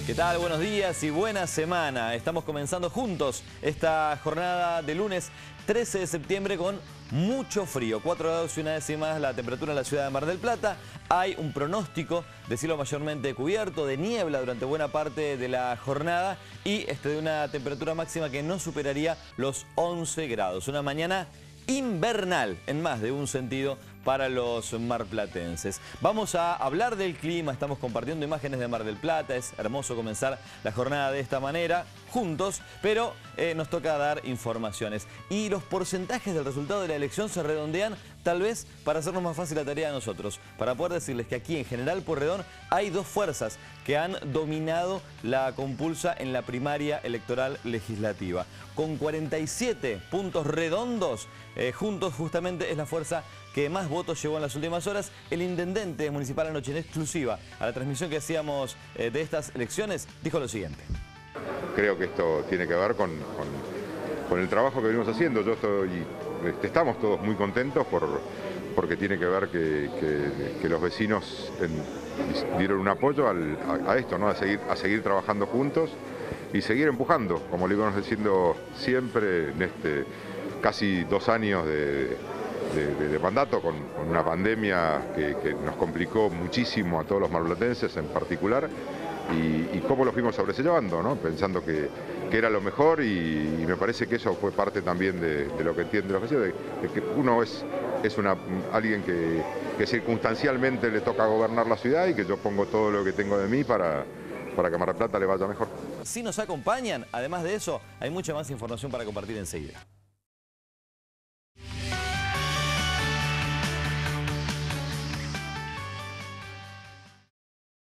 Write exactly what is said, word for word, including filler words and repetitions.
¿Qué tal? Buenos días y buena semana. Estamos comenzando juntos esta jornada de lunes trece de septiembre con mucho frío. cuatro grados y una décima la temperatura en la ciudad de Mar del Plata. Hay un pronóstico de cielo mayormente cubierto, de niebla durante buena parte de la jornada y este de una temperatura máxima que no superaría los once grados. Una mañana invernal en más de un sentido para los marplatenses. Vamos a hablar del clima, estamos compartiendo imágenes de Mar del Plata, es hermoso comenzar la jornada de esta manera, juntos, pero eh, nos toca dar informaciones. Y los porcentajes del resultado de la elección se redondean tal vez para hacernos más fácil la tarea de nosotros, para poder decirles que aquí en General Pueyrredón hay dos fuerzas que han dominado la compulsa en la primaria electoral legislativa. Con cuarenta y siete puntos redondos, eh, juntos justamente es la fuerza que más votos llevó en las últimas horas. El intendente municipal anoche en exclusiva a la transmisión que hacíamos eh, de estas elecciones dijo lo siguiente. Creo que esto tiene que ver con, con, con el trabajo que venimos haciendo. Yo estoy, este, estamos todos muy contentos por, porque tiene que ver que, que, que los vecinos en, dieron un apoyo al, a, a esto, ¿no? a, seguir, a seguir trabajando juntos y seguir empujando, como le íbamos diciendo siempre en este casi dos años de, de, de, de mandato, con, con una pandemia que, que nos complicó muchísimo a todos los marplatenses en particular. Y, y cómo lo fuimos sobrellevando, ¿no? Pensando que, que era lo mejor y, y me parece que eso fue parte también de, de lo que entiende los vecinos, de, de que uno es, es una, alguien que, que circunstancialmente le toca gobernar la ciudad y que yo pongo todo lo que tengo de mí para, para que a Mar del Plata le vaya mejor. Si nos acompañan, además de eso, hay mucha más información para compartir enseguida.